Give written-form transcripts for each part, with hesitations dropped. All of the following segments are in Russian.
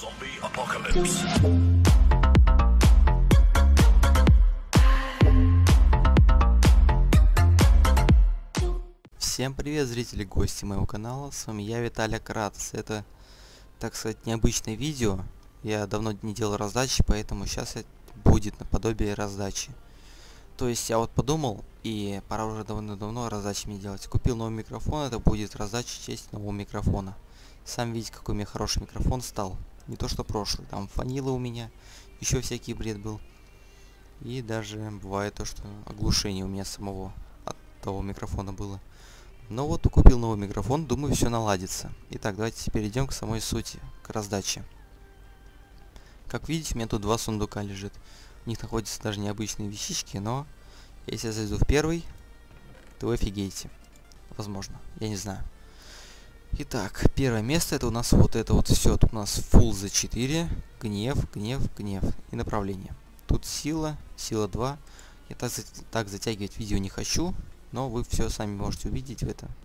Zombie apocalypse. Всем привет, зрители, гости моего канала, с вами я, Виталий Кратос. Это, так сказать, необычное видео. Я давно не делал раздачи, поэтому сейчас будет наподобие раздачи. То есть я вот подумал, и пора уже давно раздачи мне делать. Купил новый микрофон, это будет раздача в честь нового микрофона. Сам видите, какой у меня хороший микрофон стал. Не то что прошлый, там фанилы у меня, еще всякий бред был. И даже бывает то, что оглушение у меня самого от того микрофона было. Но вот купил новый микрофон, думаю, все наладится. Итак, давайте перейдем к самой сути, к раздаче. Как видите, у меня тут два сундука лежит. В них находятся даже необычные вещички, но если я зайду в первый, то вы офигеете. Возможно, я не знаю. Итак, первое место, это у нас вот это вот все. Тут у нас Full Z4, гнев, гнев, гнев и направление. Тут сила, сила 2. Я так затягивать видео не хочу, но вы все сами можете увидеть в этом.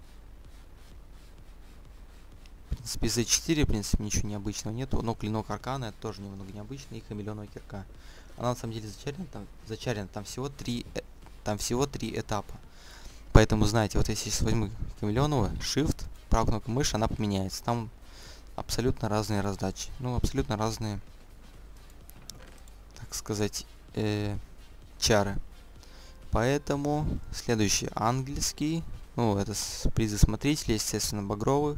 В принципе, Z4, в принципе, ничего необычного нету. Но клинок аркана, это тоже немного необычно, и хамелеоновая кирка. Она на самом деле зачарена, там всего три этапа. Поэтому, знаете, вот если сейчас возьму хамелеоновую, Shift, правой кнопкой мыши, она поменяется. Там абсолютно разные раздачи. Ну, абсолютно разные, так сказать, чары. Поэтому следующий английский. Ну, это призы смотрителей, естественно, багровый.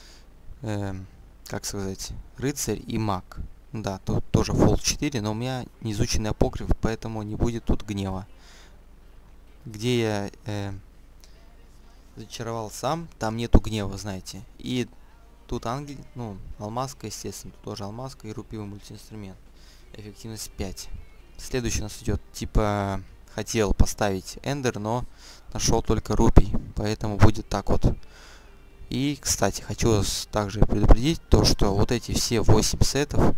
Как сказать, рыцарь и маг. Да, тут тоже Full 4, но у меня не изученный апокриф, поэтому не будет тут гнева. Где я зачаровал сам, там нету гнева, знаете. И тут алмазка, естественно, тут тоже алмазка и рупивый мультиинструмент. Эффективность 5. Следующий у нас идет, типа, хотел поставить эндер, но нашел только рупий, поэтому будет так вот. И, кстати, хочу вас также предупредить, то, что вот эти все 8 сетов,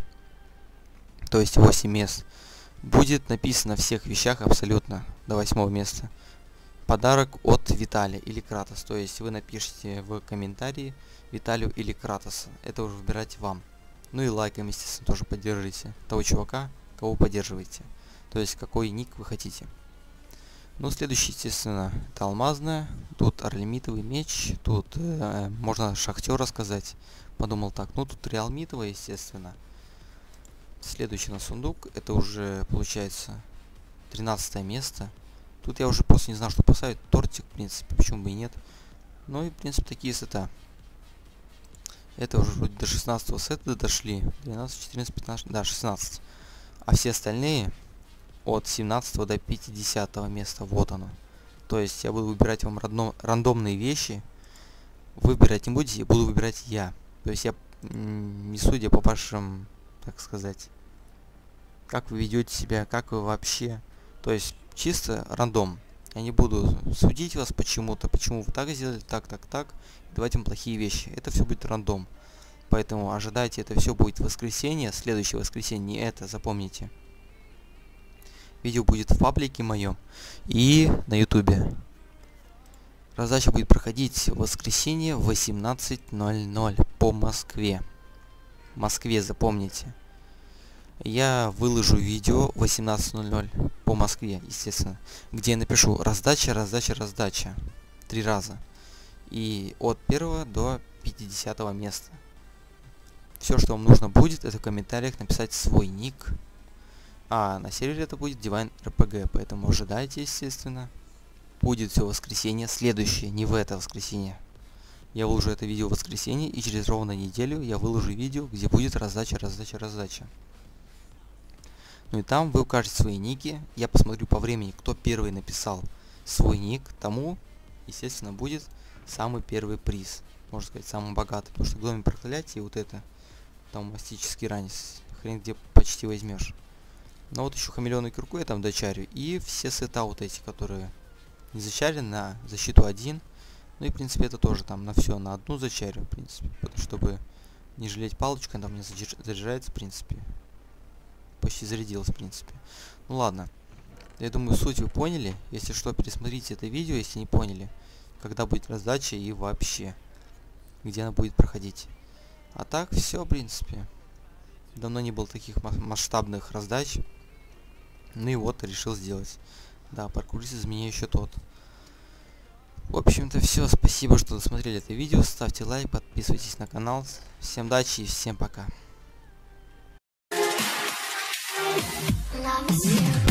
то есть 8 мест, будет написано в всех вещах абсолютно до 8 места. Подарок от Виталия или Кратос. То есть вы напишите в комментарии Виталию или Кратоса. Это уже выбирать вам. Ну и лайком, естественно, тоже поддержите того чувака, кого поддерживаете. То есть какой ник вы хотите. Ну, следующий, естественно, это алмазная. Тут орлемитовый меч. Тут можно шахтера сказать. Подумал так. Ну, тут реалмитовый, естественно. Следующий на сундук. Это уже, получается, 13 место. Тут я уже просто не знал, что поставить. Тортик, в принципе, почему бы и нет. Ну и, в принципе, такие сета. Это уже вроде до 16 сета дошли. 12, 14, 15, да, 16. А все остальные от 17 до 50 места. Вот оно. То есть я буду выбирать вам рандомные вещи. Выбирать не будете, буду выбирать я. То есть я не судя по вашим, так сказать, как вы ведете себя, как вы вообще. То есть чисто рандом. Я не буду судить вас почему-то, почему вы так сделали, так, давать им плохие вещи. Это все будет рандом. Поэтому ожидайте, это все будет в воскресенье. Следующее воскресенье, не это, запомните. Видео будет в паблике моем и на ютубе. Раздача будет проходить в воскресенье в 18:00 по Москве. В Москве, запомните. Я выложу видео в 18:00 по Москве, естественно, где я напишу раздача, раздача, раздача 3 раза. И от 1 до 50 места. Все, что вам нужно будет, это в комментариях написать свой ник. А на сервере это будет Divine RPG, поэтому ожидайте, естественно. Будет все воскресенье, следующее, не в это воскресенье. Я выложу это видео в воскресенье, и через ровно неделю я выложу видео, где будет раздача, раздача, раздача. Ну и там вы укажете свои ники. Я посмотрю по времени, кто первый написал свой ник, тому, естественно, будет самый первый приз. Можно сказать, самый богатый. Потому что в доме проклятия вот это, там мастический ранец, хрен где почти возьмешь. Но вот еще хамелеоновую кирку я там дочарю. И все сета вот эти, которые не зачарены, на защиту 1. Ну и в принципе это тоже там на все, на одну зачарю, в принципе. Чтобы не жалеть палочку, она у меня заряжается, в принципе. Почти зарядилась, в принципе. Ну ладно. Я думаю, суть вы поняли. Если что, пересмотрите это видео, если не поняли. Когда будет раздача и вообще. Где она будет проходить. А так, все, в принципе. Давно не было таких масштабных раздач. Ну и вот, решил сделать. Да, паркурист из меня еще тот. В общем-то все. Спасибо, что досмотрели это видео. Ставьте лайк, подписывайтесь на канал. Всем удачи и всем пока.